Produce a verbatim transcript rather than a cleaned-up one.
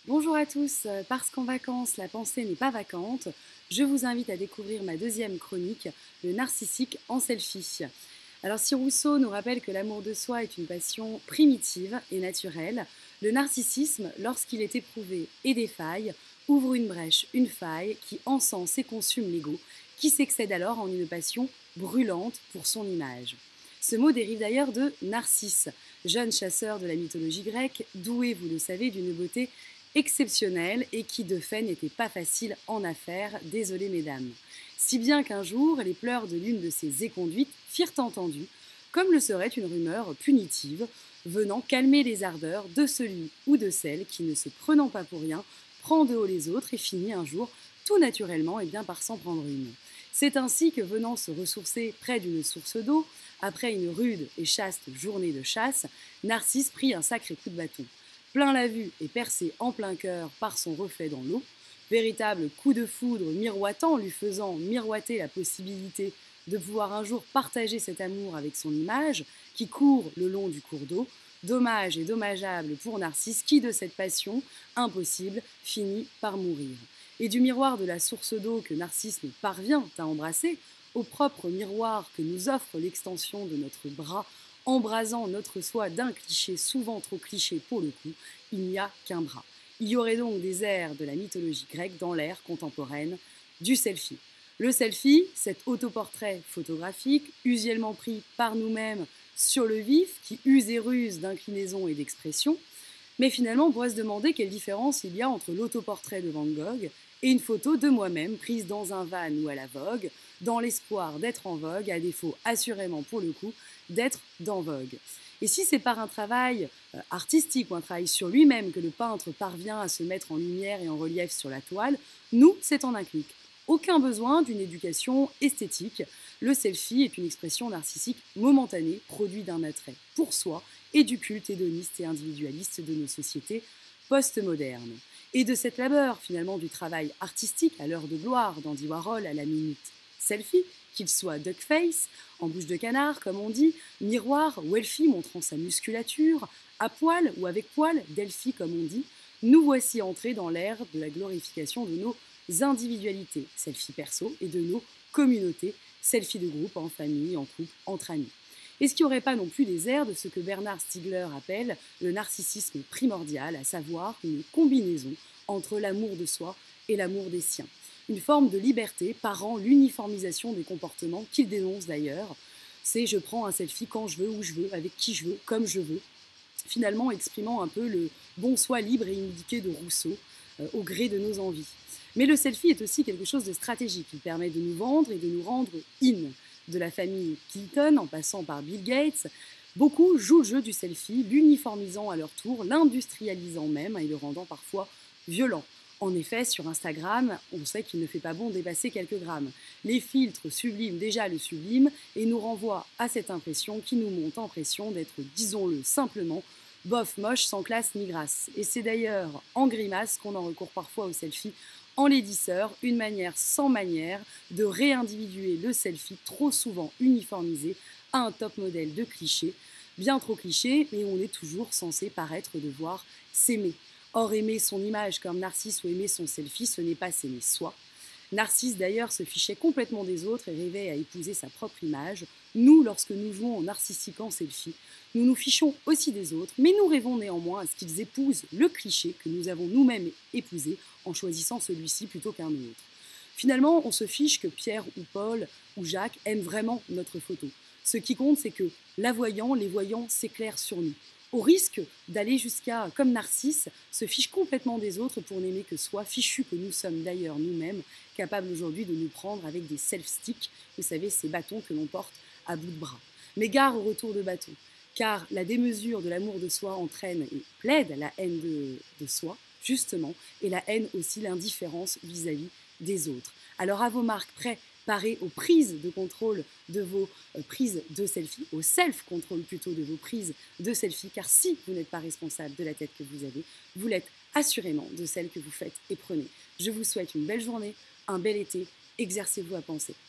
Bonjour à tous, parce qu'en vacances, la pensée n'est pas vacante, je vous invite à découvrir ma deuxième chronique, le narcissique en selfie. Alors si Rousseau nous rappelle que l'amour de soi est une passion primitive et naturelle, le narcissisme, lorsqu'il est éprouvé et défaille, ouvre une brèche, une faille qui encense et consume l'ego, qui s'excède alors en une passion brûlante pour son image. Ce mot dérive d'ailleurs de Narcisse, jeune chasseur de la mythologie grecque, doué, vous le savez, d'une beauté exceptionnelle et qui de fait n'était pas facile en affaires, désolé mesdames. Si bien qu'un jour, les pleurs de l'une de ses éconduites firent entendu, comme le serait une rumeur punitive, venant calmer les ardeurs de celui ou de celle qui, ne se prenant pas pour rien, prend de haut les autres et finit un jour tout naturellement et bien par s'en prendre une. C'est ainsi que, venant se ressourcer près d'une source d'eau, après une rude et chaste journée de chasse, Narcisse prit un sacré coup de bâton. Plein la vue et percé en plein cœur par son reflet dans l'eau, véritable coup de foudre miroitant, lui faisant miroiter la possibilité de pouvoir un jour partager cet amour avec son image, qui court le long du cours d'eau, dommage et dommageable pour Narcisse, qui de cette passion impossible finit par mourir. Et du miroir de la source d'eau que Narcisse ne parvient à embrasser, au propre miroir que nous offre l'extension de notre bras, embrasant notre soi d'un cliché souvent trop cliché pour le coup, il n'y a qu'un bras. Il y aurait donc des airs de la mythologie grecque dans l'ère contemporaine du selfie. Le selfie, cet autoportrait photographique, usuellement pris par nous-mêmes sur le vif, qui use et ruse d'inclinaison et d'expression, mais finalement on pourrait se demander quelle différence il y a entre l'autoportrait de Van Gogh et une photo de moi-même prise dans un van ou à la vogue, dans l'espoir d'être en vogue, à défaut assurément pour le coup d'être dans vogue. Et si c'est par un travail euh, artistique ou un travail sur lui-même que le peintre parvient à se mettre en lumière et en relief sur la toile, nous, c'est en un clic. Aucun besoin d'une éducation esthétique. Le selfie est une expression narcissique momentanée, produit d'un attrait pour soi et du culte hédoniste et individualiste de nos sociétés postmodernes. Et de cette labeur, finalement, du travail artistique à l'heure de gloire d'Andy Warhol à la minute selfie, qu'il soit duckface, en bouche de canard, comme on dit, miroir ou elfie montrant sa musculature, à poil ou avec poil, delphi, comme on dit, nous voici entrés dans l'ère de la glorification de nos individualités, selfie perso, et de nos communautés, selfie de groupe, en famille, en couple, entre amis. Est-ce qu'il n'y aurait pas non plus des airs de ce que Bernard Stiegler appelle le narcissisme primordial, à savoir une combinaison entre l'amour de soi et l'amour des siens? Une forme de liberté parant l'uniformisation des comportements qu'il dénonce d'ailleurs. C'est je prends un selfie quand je veux, où je veux, avec qui je veux, comme je veux, finalement exprimant un peu le bon soi libre et indiqué de Rousseau, euh, au gré de nos envies. Mais le selfie est aussi quelque chose de stratégique. Il permet de nous vendre et de nous rendre in. De la famille Clinton en passant par Bill Gates, beaucoup jouent le jeu du selfie, l'uniformisant à leur tour, l'industrialisant même et le rendant parfois violent. En effet, sur Instagram, on sait qu'il ne fait pas bon dépasser quelques grammes. Les filtres subliment déjà le sublime et nous renvoient à cette impression qui nous monte en pression d'être, disons-le simplement, bof moche sans classe ni grâce. Et c'est d'ailleurs en grimace qu'on en recourt parfois au selfie en laidisseur, une manière sans manière de réindividuer le selfie trop souvent uniformisé à un top modèle de cliché, bien trop cliché, mais on est toujours censé paraître devoir s'aimer. Or, aimer son image comme Narcisse ou aimer son selfie, ce n'est pas s'aimer soi. Narcisse d'ailleurs se fichait complètement des autres et rêvait à épouser sa propre image. Nous, lorsque nous jouons en narcissiquant selfie, nous nous fichons aussi des autres, mais nous rêvons néanmoins à ce qu'ils épousent le cliché que nous avons nous-mêmes épousé en choisissant celui-ci plutôt qu'un autre. Finalement, on se fiche que Pierre ou Paul ou Jacques aiment vraiment notre photo. Ce qui compte, c'est que la voyant, les voyants s'éclairent sur nous, au risque d'aller jusqu'à, comme Narcisse, se fiche complètement des autres pour n'aimer que soi, fichu que nous sommes d'ailleurs nous-mêmes, capables aujourd'hui de nous prendre avec des self-sticks, vous savez, ces bâtons que l'on porte à bout de bras. Mais gare au retour de bâton, car la démesure de l'amour de soi entraîne et plaide la haine de, de soi, justement, et la haine aussi l'indifférence vis-à-vis des autres. Alors à vos marques, prêts, parés aux prises de contrôle de vos euh, prises de selfie, au self-contrôle plutôt de vos prises de selfie, car si vous n'êtes pas responsable de la tête que vous avez, vous l'êtes assurément de celle que vous faites et prenez. Je vous souhaite une belle journée, un bel été, exercez-vous à penser.